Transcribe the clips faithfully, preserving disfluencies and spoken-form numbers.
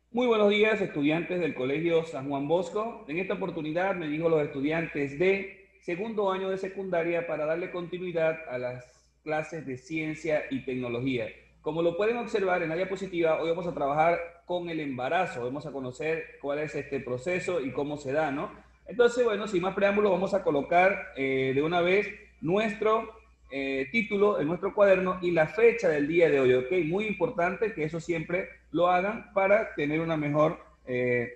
Muy buenos días, estudiantes del Colegio San Juan Bosco. En esta oportunidad me dirijo a los estudiantes de segundo año de secundaria para darle continuidad a las clases de ciencia y tecnología. Como lo pueden observar en la diapositiva, hoy vamos a trabajar con el embarazo. Vamos a conocer cuál es este proceso y cómo se da, ¿no? Entonces, bueno, sin más preámbulos, vamos a colocar eh, de una vez nuestro eh, título en nuestro cuaderno y la fecha del día de hoy, ¿ok? Muy importante que eso siempre lo hagan para tener una mejor eh,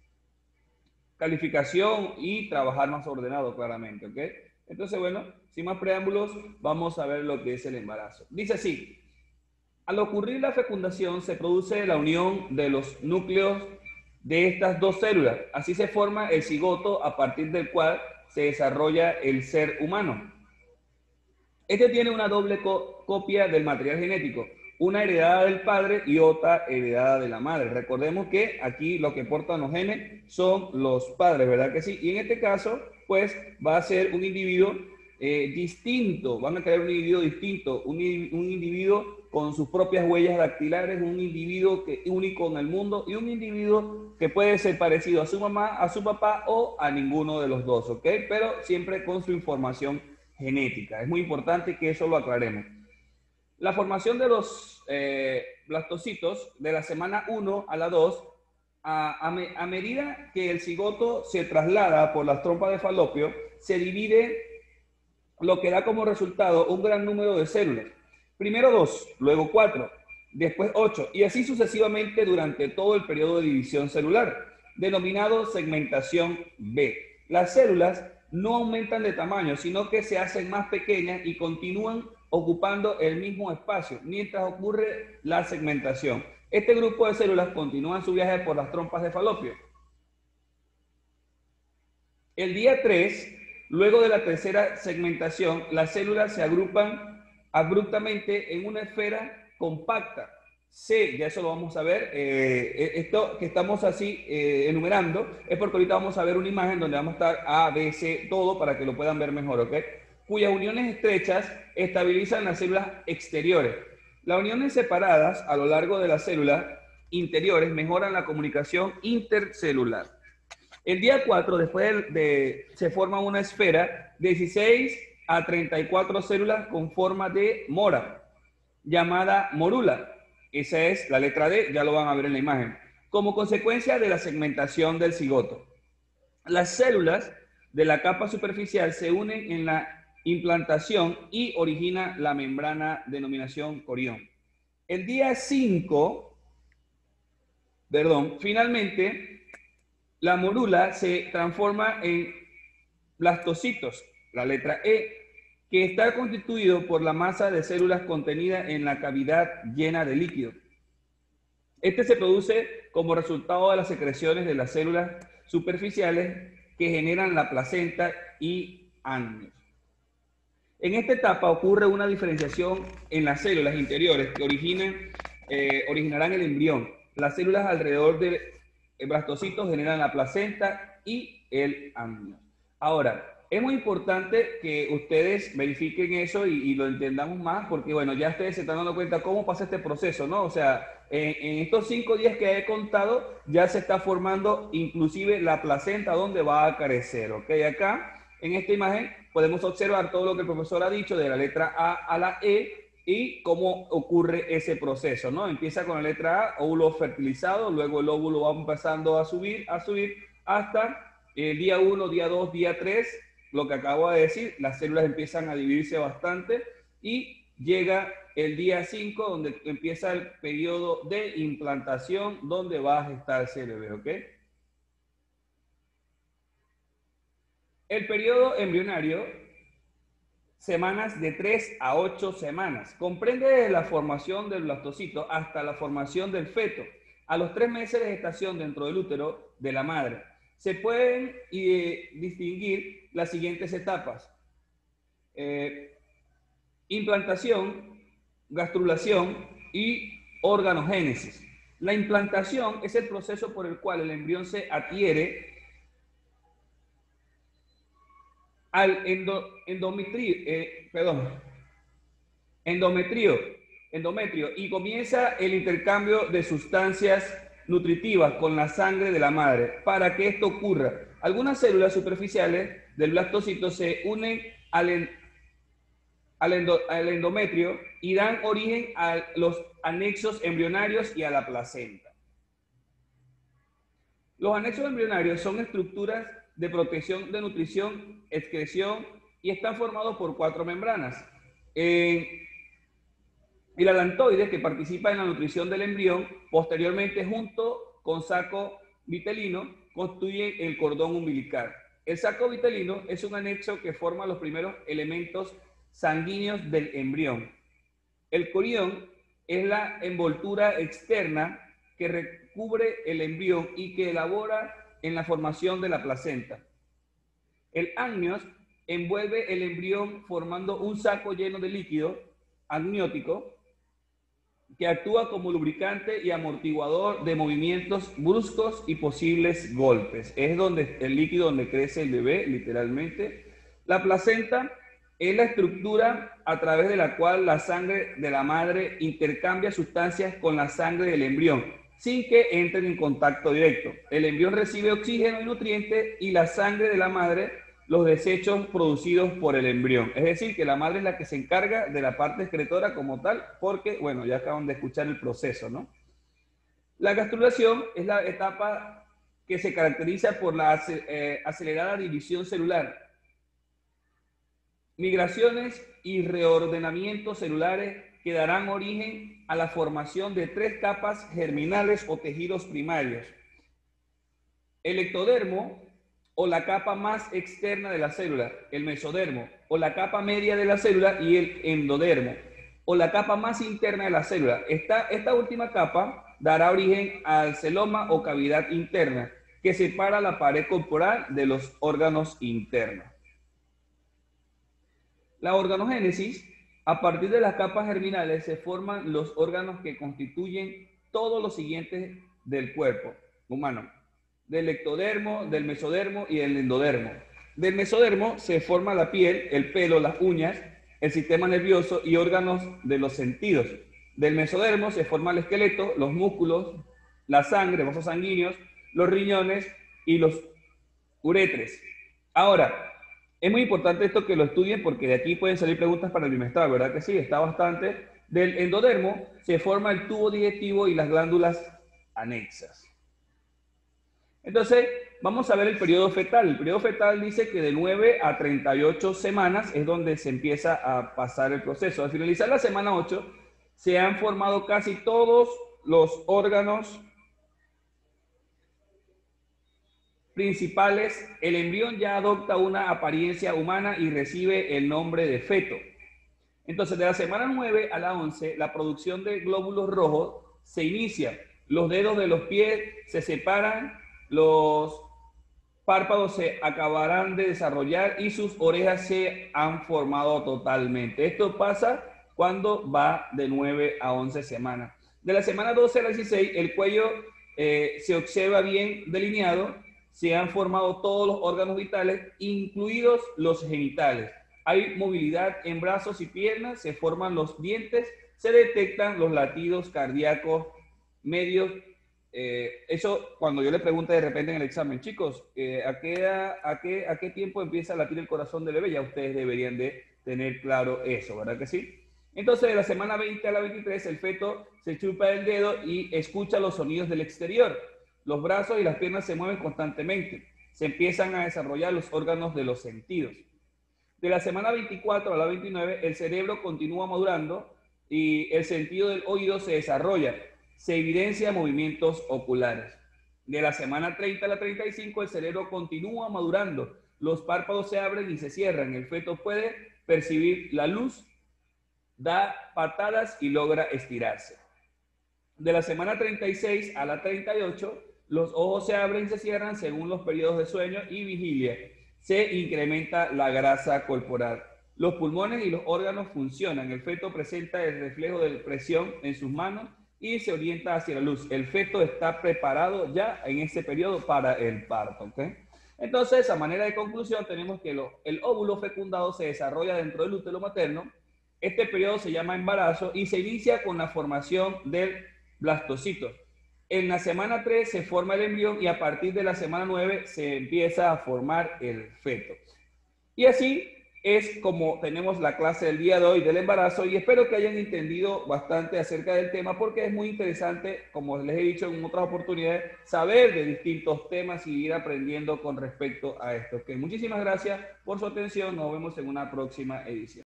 calificación y trabajar más ordenado, claramente, ¿ok? Entonces, bueno, sin más preámbulos, vamos a ver lo que es el embarazo. Dice así: al ocurrir la fecundación se produce la unión de los núcleos de estas dos células. Así se forma el cigoto a partir del cual se desarrolla el ser humano. Este tiene una doble co copia del material genético, una heredada del padre y otra heredada de la madre. Recordemos que aquí lo que portan los genes son los padres, ¿verdad que sí? Y en este caso, pues va a ser un individuo eh, distinto, van a crear un individuo distinto, un, un individuo con sus propias huellas dactilares, un individuo que, único en el mundo y un individuo que puede ser parecido a su mamá, a su papá o a ninguno de los dos, ¿ok? Pero siempre con su información genética. Es muy importante que eso lo aclaremos. La formación de los eh, blastocitos de la semana uno a la dos, a, a, me, a medida que el cigoto se traslada por las trompas de falopio, se divide, lo que da como resultado un gran número de células. Primero dos, luego cuatro, después ocho, y así sucesivamente durante todo el periodo de división celular, denominado segmentación B. Las células no aumentan de tamaño, sino que se hacen más pequeñas y continúan ocupando el mismo espacio mientras ocurre la segmentación. Este grupo de células continúan su viaje por las trompas de falopio. El día tres, luego de la tercera segmentación, las células se agrupan abruptamente en una esfera compacta. C, ya eso lo vamos a ver. Eh, esto que estamos así eh, enumerando es porque ahorita vamos a ver una imagen donde vamos a estar A, B, C, todo para que lo puedan ver mejor, ¿ok? Cuyas uniones estrechas estabilizan las células exteriores. Las uniones separadas a lo largo de las células interiores mejoran la comunicación intercelular. El día cuatro, después de, de, se forma una esfera de dieciséis a treinta y cuatro células con forma de mora, llamada morula. Esa es la letra D, ya lo van a ver en la imagen. Como consecuencia de la segmentación del cigoto. Las células de la capa superficial se unen en la implantación y origina la membrana denominación corión. El día cinco, perdón, finalmente la morula se transforma en blastocitos, la letra E, que está constituido por la masa de células contenida en la cavidad llena de líquido. Este se produce como resultado de las secreciones de las células superficiales que generan la placenta y amnios. En esta etapa ocurre una diferenciación en las células interiores que originan, eh, originarán el embrión. Las células alrededor del blastocito generan la placenta y el amnios. Ahora, es muy importante que ustedes verifiquen eso y, y lo entendamos más, porque bueno, ya ustedes se están dando cuenta cómo pasa este proceso, ¿no? O sea, en, en estos cinco días que he contado, ya se está formando inclusive la placenta donde va a crecer, ¿ok? Acá, en esta imagen, podemos observar todo lo que el profesor ha dicho de la letra A a la E y cómo ocurre ese proceso, ¿no? Empieza con la letra A, óvulo fertilizado, luego el óvulo va empezando a subir, a subir, hasta el día uno, día dos, día tres, lo que acabo de decir, las células empiezan a dividirse bastante y llega el día cinco, donde empieza el periodo de implantación, donde va a gestarse el bebé, ¿ok? El periodo embrionario, semanas de tres a ocho semanas. Comprende desde la formación del blastocito hasta la formación del feto. A los tres meses de gestación dentro del útero de la madre, se pueden eh, distinguir las siguientes etapas. Eh, implantación, gastrulación y organogénesis. La implantación es el proceso por el cual el embrión se adhiere al endo, endometrio, eh, perdón, endometrio, endometrio y comienza el intercambio de sustancias nutritivas con la sangre de la madre. Para que esto ocurra, algunas células superficiales del blastocito se unen al, al, endo, al endometrio y dan origen a los anexos embrionarios y a la placenta. Los anexos embrionarios son estructuras de protección de nutrición, excreción y están formados por cuatro membranas. Eh, el alantoide, que participa en la nutrición del embrión, posteriormente junto con saco vitelino, constituye el cordón umbilical. El saco vitelino es un anexo que forma los primeros elementos sanguíneos del embrión. El corión es la envoltura externa que recubre el embrión y que elabora en la formación de la placenta. El amnios envuelve el embrión formando un saco lleno de líquido amniótico que actúa como lubricante y amortiguador de movimientos bruscos y posibles golpes. Es donde el líquido donde crece el bebé, literalmente. La placenta es la estructura a través de la cual la sangre de la madre intercambia sustancias con la sangre del embrión, sin que entren en contacto directo. El embrión recibe oxígeno y nutrientes y la sangre de la madre los desechos producidos por el embrión. Es decir, que la madre es la que se encarga de la parte excretora como tal, porque, bueno, ya acaban de escuchar el proceso, ¿no? La gastrulación es la etapa que se caracteriza por la acelerada división celular, migraciones y reordenamientos celulares que darán origen a la formación de tres capas germinales o tejidos primarios. El ectodermo, o la capa más externa de la célula, el mesodermo, o la capa media de la célula, y el endodermo, o la capa más interna de la célula. Esta, esta última capa dará origen al celoma o cavidad interna, que separa la pared corporal de los órganos internos. La organogénesis: a partir de las capas germinales se forman los órganos que constituyen todos los siguientes del cuerpo humano: del ectodermo, del mesodermo y del endodermo. Del mesodermo se forma la piel, el pelo, las uñas, el sistema nervioso y órganos de los sentidos. Del mesodermo se forma el esqueleto, los músculos, la sangre, vasos sanguíneos, los riñones y los uretres. Ahora, es muy importante esto que lo estudien porque de aquí pueden salir preguntas para el bimestral, ¿verdad que sí? Está bastante. Del endodermo se forma el tubo digestivo y las glándulas anexas. Entonces, vamos a ver el periodo fetal. El periodo fetal dice que de nueve a treinta y ocho semanas es donde se empieza a pasar el proceso. Al finalizar la semana ocho, se han formado casi todos los órganos principales. El embrión ya adopta una apariencia humana y recibe el nombre de feto. Entonces, de la semana nueve a la once, la producción de glóbulos rojos se inicia. Los dedos de los pies se separan, los párpados se acabarán de desarrollar y sus orejas se han formado totalmente. Esto pasa cuando va de nueve a once semanas. De la semana doce a la dieciséis, el cuello eh, se observa bien delineado, se han formado todos los órganos vitales, incluidos los genitales. Hay movilidad en brazos y piernas, se forman los dientes, se detectan los latidos cardíacos medios. Eh, eso cuando yo le pregunte de repente en el examen, chicos, eh, ¿a, qué, a, qué, ¿a qué tiempo empieza a latir el corazón del bebé? Ya ustedes deberían de tener claro eso, ¿verdad que sí? Entonces, de la semana veinte a la veintitrés, el feto se chupa el dedo y escucha los sonidos del exterior. Los brazos y las piernas se mueven constantemente. Se empiezan a desarrollar los órganos de los sentidos. De la semana veinticuatro a la veintinueve, el cerebro continúa madurando y el sentido del oído se desarrolla. Se evidencia movimientos oculares. De la semana treinta a la treinta y cinco, el cerebro continúa madurando. Los párpados se abren y se cierran. El feto puede percibir la luz, da patadas y logra estirarse. De la semana treinta y seis a la treinta y ocho, los ojos se abren y se cierran según los periodos de sueño y vigilia. Se incrementa la grasa corporal. Los pulmones y los órganos funcionan. El feto presenta el reflejo de presión en sus manos y se orienta hacia la luz. El feto está preparado ya en ese periodo para el parto, ¿okay? Entonces, a manera de conclusión, tenemos que lo, el óvulo fecundado se desarrolla dentro del útero materno. Este periodo se llama embarazo y se inicia con la formación del blastocito. En la semana tres se forma el embrión y a partir de la semana nueve se empieza a formar el feto. Y así es como tenemos la clase del día de hoy del embarazo y espero que hayan entendido bastante acerca del tema porque es muy interesante, como les he dicho en otras oportunidades, saber de distintos temas y ir aprendiendo con respecto a esto. Que muchísimas gracias por su atención. Nos vemos en una próxima edición.